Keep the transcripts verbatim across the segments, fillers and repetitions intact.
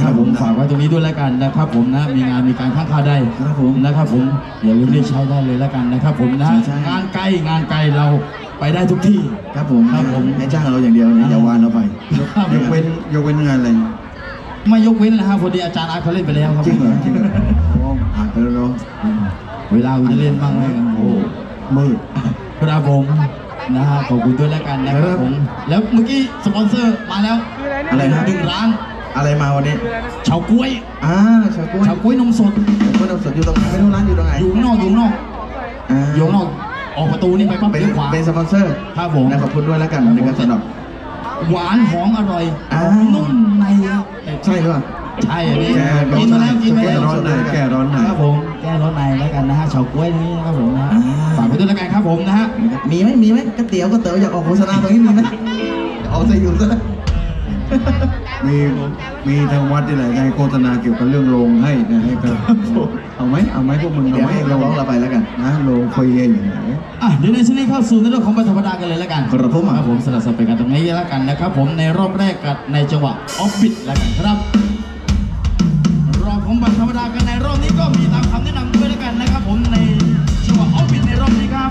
นะครับผมฝากไว้ตรงนี้ด้วยแล้วกันนะครับผมนะมีงานมีการค้างคาได้ครับผมนะครับผมอย่าลืมเรียกใช้ได้เลยแล้วกันนะครับผมนะงานไกลงานไกลเราไปได้ทุกที่ครับผมครับผมให้จ้างเราอย่างเดียวนะอย่าวานเราไปยกเว้นยกเว้นงานอะไรไม่ยกเว้นนะฮะพอดีอาจารย์อาร์ตเขาเล่นไปแล้วครับจริงเหรอจริงเหรอผ่านไปแล้วเนาะเวลาจะเล่นบ้างไหมโอ้มืดครับผมนะฮะขอบคุณด้วยแล้วกันนะครับผมแล้วเมื่อกี้สปอนเซอร์มาแล้วอะไรนะหนึ่งร้านอะไรมาวันนี้เฉาก๊วยอ่าเฉาก๊วยเฉาก๊วยนมสดเฉาก๊วยนมสดอยู่ตรงไหนไม่รู้ร้านอยู่ตรงไหนอยู่นอกอยู่นอกอยู่นอกออกประตูนี่ไปปั๊บเลี้ยวขวาเป็นสปอนเซอร์ครับผมขอบคุณด้วยแล้วกันในการสนับหวานหอมอร่อยนุ่มในใช่หรือเปล่าใช่อันนี้กินมาแล้วกินมาแล้วแก้ร้อนในแก้ร้อนในครับผมแก้ร้อนในแล้วกันนะฮะเฉาก๊วยนี้นะครับผมนะฝากไปด้วยแล้วกันครับผมนะฮะมีไหมมีไหมก๋วยเตี๋ยวก๋วยเตี๋ยวอยากออกโฆษณาตรงนี้มีไหมออกใส่ยุ่นซะมีมีทางวัดที่ไหนให้โฆษณาเกี่ยวกับเรื่องโรงให้นะให้ครับเอาไหมเอาไหมพวกมึงเอาไหมเราร้องเราไปแล้วกันนะโรงฟรีอย่างไรอ่ะเดี๋ยวในช่วงนี้เข้าสู่ในเรื่องของธรรมดากันเลยแล้วกันครับผมครับผมสลับสับเปลี่ยนกันตรงนี้แล้วกันนะครับผมในรอบแรกกับในจังหวะออฟบิทแล้วกันครับรอบของบัตรธรรมดากันในรอบนี้ก็มีตามคำแนะนำด้วยแล้วกันนะครับผมในจังหวะออฟบิทในรอบนี้ครับ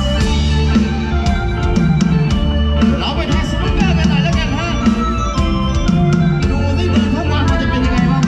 เราไปทายสนุกเกอร์กันหน่อยแล้วกันฮะดูสิเดินทั้งวันมันจะเป็นยังไงบ้าง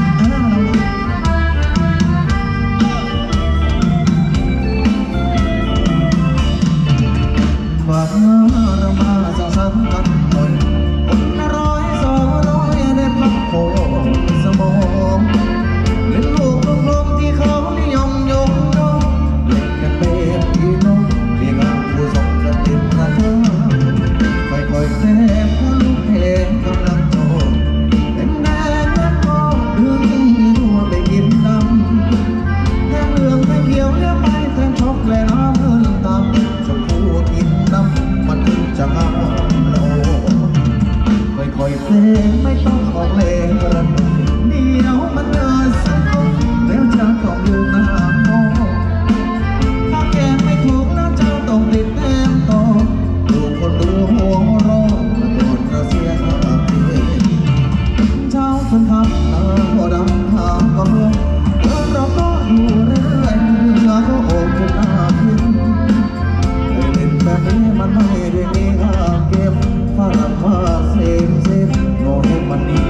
ว่าเรามาสร้างสรรค์กันหน่อยคนละร้อยสองร้อยเด็ดลับโผล่สมองเล่นลูกลมที่เขานิยมยกย่องเล่นกันเป็นพี่น้องเรียกเราผู้ส่งกันติดมาเธอค่อยๆแทบพอลูกเพลงกำลังโตเต็มแดงและโตเรื่องนี้ทั่วไปกินดำแทงเหลืองแทงเขียวเลี้ยไปแทงช็อกและน้ำเงินตามชมพูกินดำมันถึงจะงามโลค่อยๆเพลงไม่ต้องของเลงระดับเดียวมันเดินสักคนแล้วจะต้องลืมหน้ามองถ้าแกไม่ถูกแล้วเจ้าต้องติดแต้มต่อดูคนดูหัวร้อนมาโดนกระเสียหักเจ้าคนทำตาหัวดำหางก็เมื่อเราก็อยู่เรื่อยๆเนื้อก็โอบจนหน้าพิมเล่นแบบนี้มันไม่ได้มีค่าเก็บฝากผ้าเซมเซมโน้ให้มันดี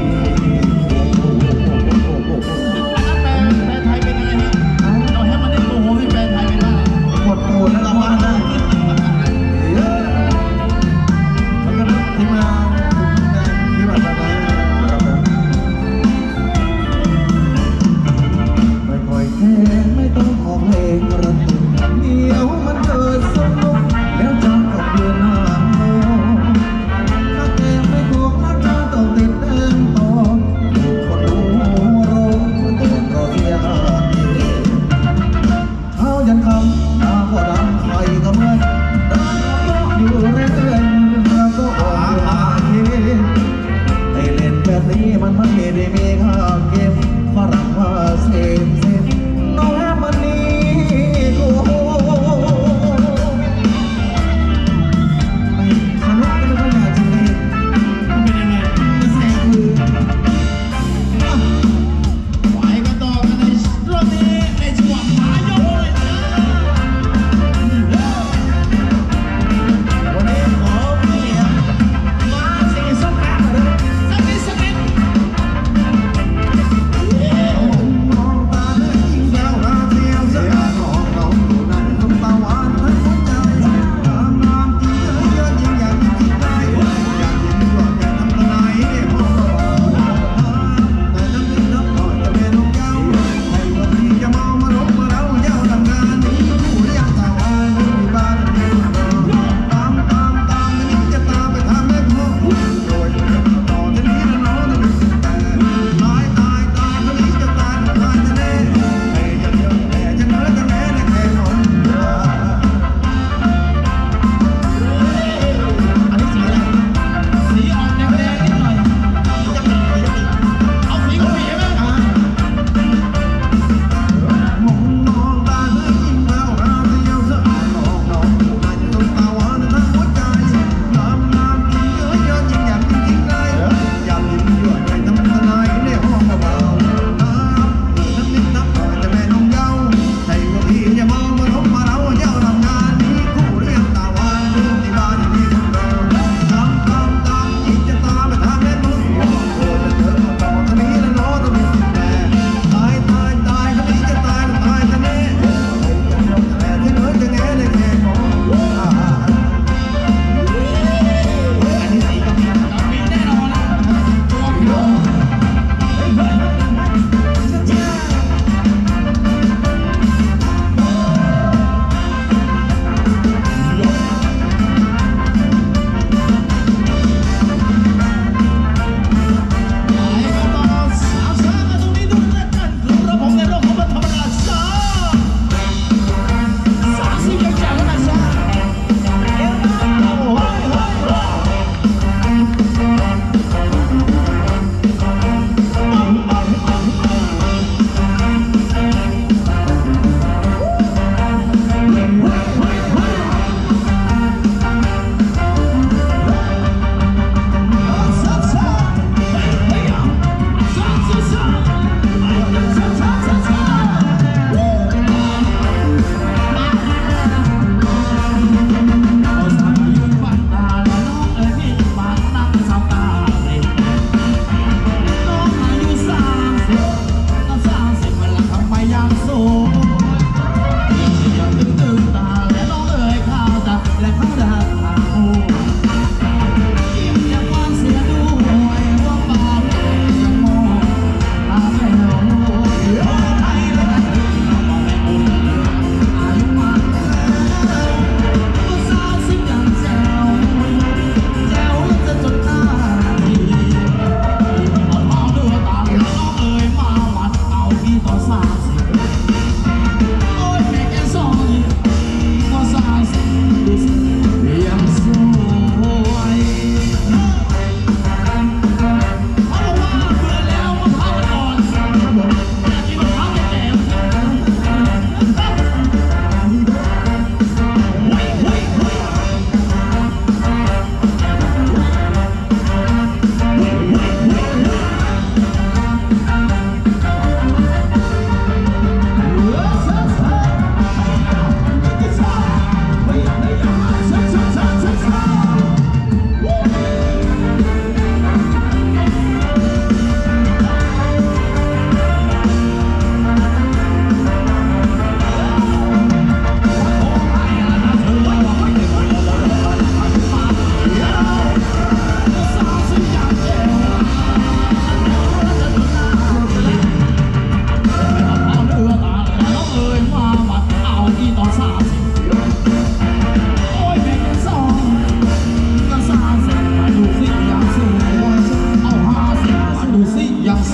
แปลไทยเป็นยังไงฮะเราให้มันได้โมโหให้แปลไทยเป็นว่าหมดโตแล้วก็ว่าได้แล้วก็ทีมงานที่มาทำงานครับผม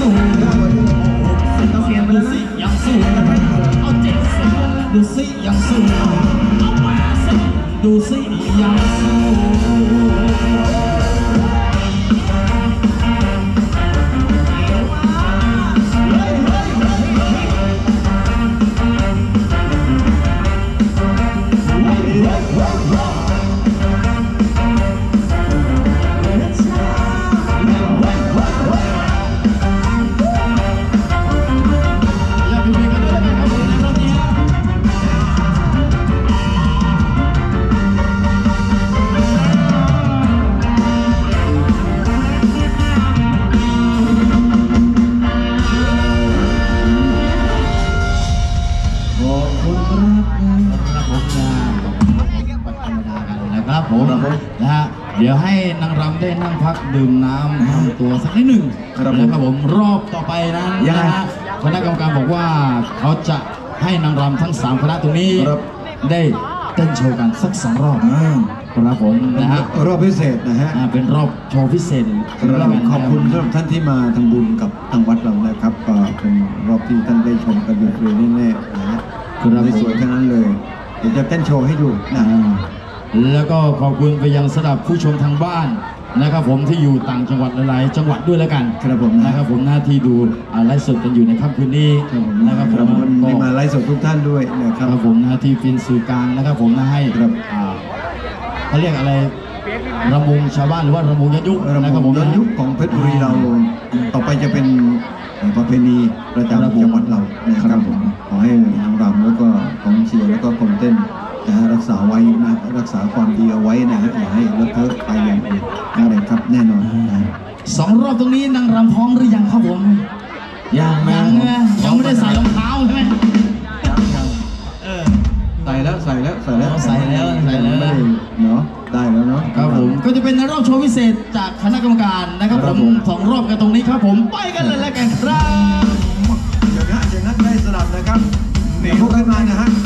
สู้ดูสิยังสู้เอาเจ็ดสิดูสิยังสู้เอาแปดสิดูสิยังสู้เดี๋ยวให้นางรำได้นั่งพักดื่มน้ำทำตัวสักนิดหนึ่งนะครับผมรอบต่อไปนั้นนะฮะคณะกรรมการบอกว่าเขาจะให้นางรำทั้งสามคณะตรงนี้ได้เต้นโชว์กันสักสองรอบครับผมนะฮะรอบพิเศษนะฮะเป็นรอบโชว์พิเศษขอบคุณสำหรับท่านที่มาทำบุญกับทางวัดเรานะครับก็เป็นรอบที่ท่านได้ชมกันอยู่ฟรีแน่ๆนะฮะสวยๆทั้งนั้นเลยเดี๋ยวจะเต้นโชว์ให้ดูนะแล้วก็ขอบคุณไปยังสำหรับผู้ชมทางบ้านนะครับผมที่อยู่ต่างจังหวัดหลายๆจังหวัดด้วยแล้วกันครับผมนะครับผมหน้าที่ดูไลฟ์สดกันอยู่ในค่ำคืนนี้นะครับผมมีมาไลฟ์สดทุกท่านด้วยนะครับผมหน้าที่ฟินสื่อกลางนะครับผมนะให้เขาเรียกอะไรระมงชาวบ้านหรือว่าระมงย้อนยุคนะครับผมย้อนยุคของเพชรบุรีเราต่อไปจะเป็นประเพณีประจำจังหวัดเรานะครับผมขอให้ทางรำแล้วก็ของเชียร์แล้วก็คนเต้นนะรักษาไว้นะรักษาความดีเอาไว้นะฮะอย่าให้เลอะเทอะไปอย่างอื่นนะครับแน่นอนนะสองรอบตรงนี้นางรำพร้อมหรือยังครับผมยังยังยังไม่ได้ใส่รองเท้าใช่ไหมยังยังเออใส่แล้วใส่แล้วใส่แล้วใส่แล้วใส่แล้วเนาะได้แล้วเนาะครับผมก็จะเป็นในรอบโชว์พิเศษจากคณะกรรมการนะครับผมสองรอบกันตรงนี้ครับผมไปกันเลยแล้วกันครับเดี๋ยวนะเดี๋ยวนะได้สลับนะครับเดี๋ยวพวกกันมานะฮะ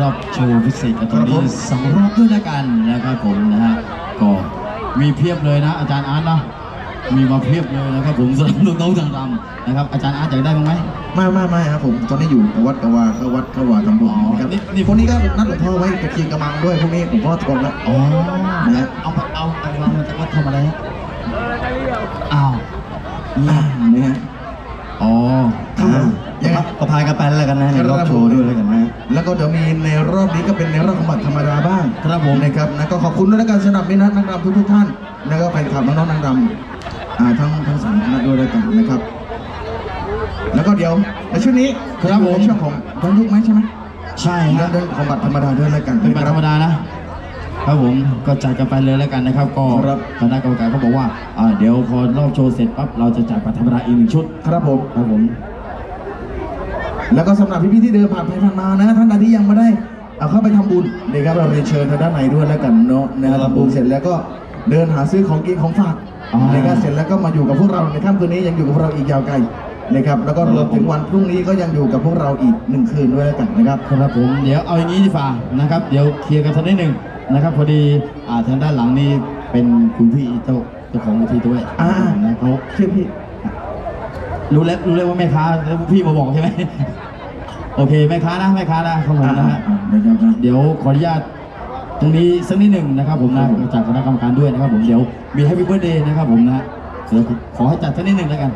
อบโชว์พิเศษกับตรงนี้สองรอบด้วยแล้วกันนะครับผมนะฮะก็มีเพียบเลยนะอาจารย์อาร์ตเนาะมีมาเพียบเลยนะครับผมสำหรับลูกน้องทางรำนะครับอาจารย์อาร์ตอยากได้บ้างไหมไม่ไม่ไม่ครับผมตอนนี้อยู่กับวัดกวาเข้าวัดเข้าวาทำบุญนะครับนี่นี่พวกนี้ก็นัดหลวงพ่อไว้ไปเคียงกระมังด้วยพวกนี้หลวงพ่อตรงแล้วอ๋อนะฮะเอาไปเอาเอาเรามาจากวัดทำอะไรฮะอ้าวอ่านี่ฮะอ๋ออ่ายังไงก็พายกันไปแล้วกันนะในรอบโชว์ด้วยแล้วกันนะแล้วก็เดี๋ยวมีในรอบนี้ก็เป็นในรอบของบัตรธรรมดาบ้างครับผมนะครับนะก็ขอบคุณด้วยแล้วกันสำหรับมิตรนักรำทุกๆท่านแล้วก็แฟนคลับน้องๆนางรำอ่าทั้งทั้งสามคณะด้วยแล้วกันนะครับ แล้วก็เดี๋ยวในช่วงนี้ครับผมในช่วงของย้อนยุคไหมใช่ไหมใช่เดิฮะนเดินของบัตรธรรมดาด้วยแล้วกันเป็นบัตรธรรมดานะ ครับผมก็จัดกันไปเลยแล้วกันนะครับ ก็ครับคณะกรรมการเขาบอกว่าอ่าเดี๋ยวพอรอบโชว์เสร็จปั๊บเราจะจ่ายบัตรธรรมดาอีกหนึ่งชุดครับผมครับผมแล้วก็สำหรับพี่ๆที่เดินผ่านไปผ่านมานะท่านใดที่ยังไม่ได้เอาเข้าไปทำบุญนะครับเราเรียนเชิญทางด้านในด้วยแล้วกันเนาะนะครับทำบุญเสร็จแล้วก็เดินหาซื้อของกินของฝากนะครับเสร็จแล้วก็มาอยู่กับพวกเราในค่ำคืนนี้ยังอยู่กับพวกเราอีกยาวไกลนะครับแล้วก็รวมถึงวันพรุ่งนี้ก็ยังอยู่กับพวกเราอีกหนึ่งคืนด้วยแล้วกันนะครับครับผมเดี๋ยวเอาอย่างนี้ดีฝ่านะครับเดี๋ยวเคลียร์กันสักนิดหนึ่งนะครับพอดีอ่าทางด้านหลังนี่เป็นคุณพี่เจ้าเจ้าของเวทีด้วยอ่านะเขาชื่อพี่รู้แล้วรู้แล้วว่าแม่ค้าแล้วพี่มาบอกใช่ไหม โอเคแม่ค้านะแม่ค้านะครับผมนะฮะอ่านะครับนะเดี๋ยวขออนุญาตตรงนี้สักนิดหนึ่งนะครับผมนะจากคณะกรรมการด้วยนะครับผมเดี๋ยวมีแฮปปี้เบิร์ดเดย์นะครับผมนะเดี๋ยวขอให้จัดสักนิดหนึ่งแล้วกัน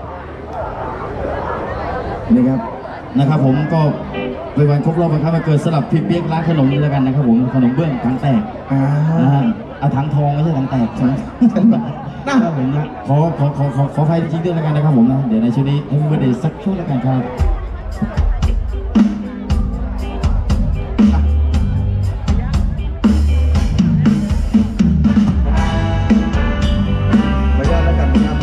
นะครับนะครับผมก็เป็นวันครบรอบวันคล้ายวันเกิดสลับพี่เปี๊ยกร้านขนมแล้วกันนะครับผมขนมเบื้องถังแตกอ่านะฮะเอาถังทองไม่ใช่ถังแตกนะครับผมนะขอขอขอขอขอไฟจริงด้วยแล้วกันนะครับผมนะเดี๋ยวในช่วงนี้ให้พี่เบิร์ดเดย์สักช่วงแล้วกันครับไปย้อนแล้วกันนะครับ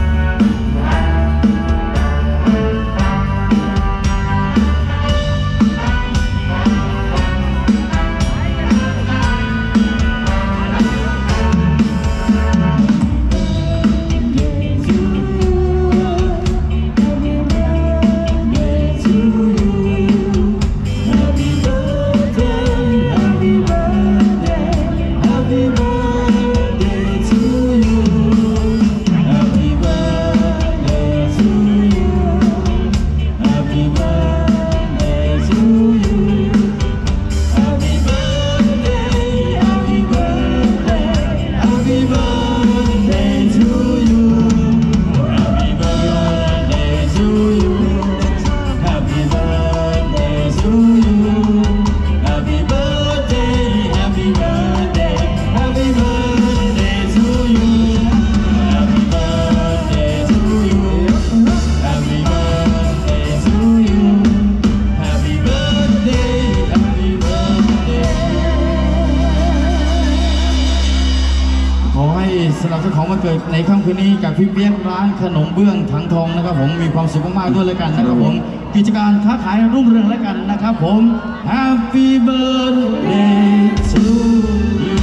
สำหรับเจ้าของวันเกิดในค่ำคืนนี้กับพี่เปี๊ยกร้านขนมเบื้องถังทองนะครับผมมีความสุขมากๆด้วยแล้วกันนะครับผมกิจการค้าขายรุ่งเรืองแล้วกันนะครับผม Happy birthday to you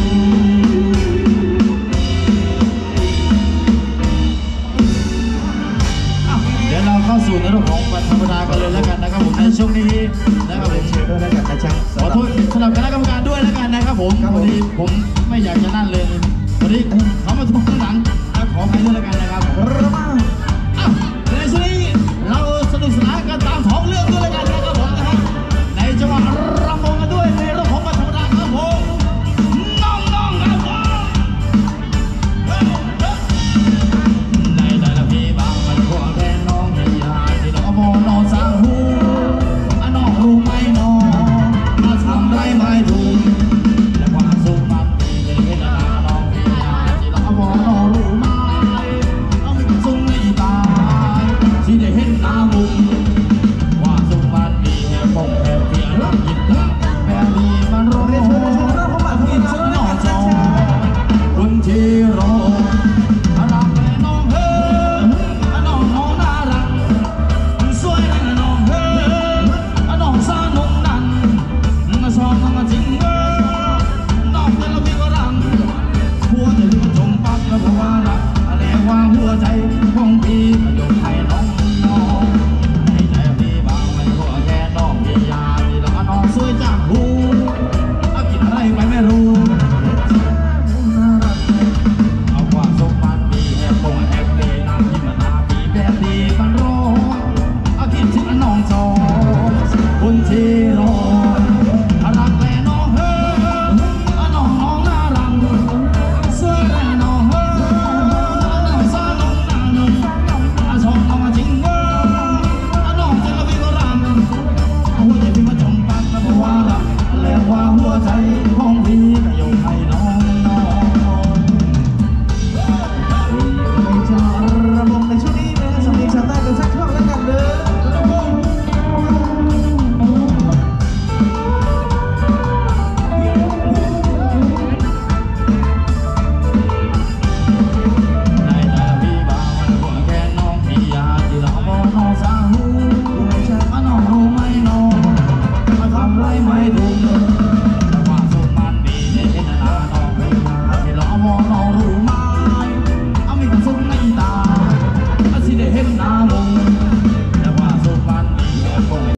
อ่ะเดี๋ยวเราเข้าสู่ในเรื่องของวันธรรมดากันเลยแล้วกันนะครับผมในช่วงนี้นะครับผมเชิญด้วยแล้วกันนะจ๊ะขอโทษสำหรับคณะกรรมการด้วยแล้วกันนะครับผมครับผมวันนี้ผม